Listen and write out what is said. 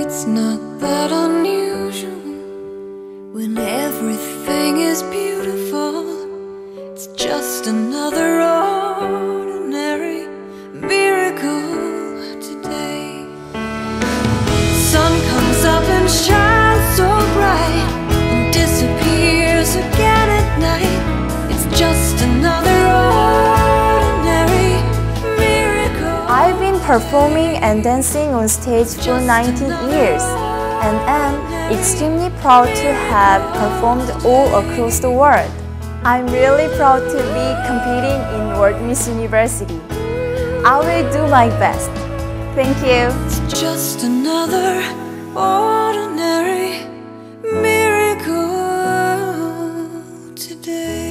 It's not that unusual when everything is beautiful. It's just another ordinary miracle today. Sun comes up and shines so bright and disappears again at night. It's just another ordinary miracle. I've been performing and dancing on stage for 19 years and am extremely proud to have performed all across the world. I'm really proud to be competing in World Miss University. I will do my best. Thank you. It's just another ordinary miracle today.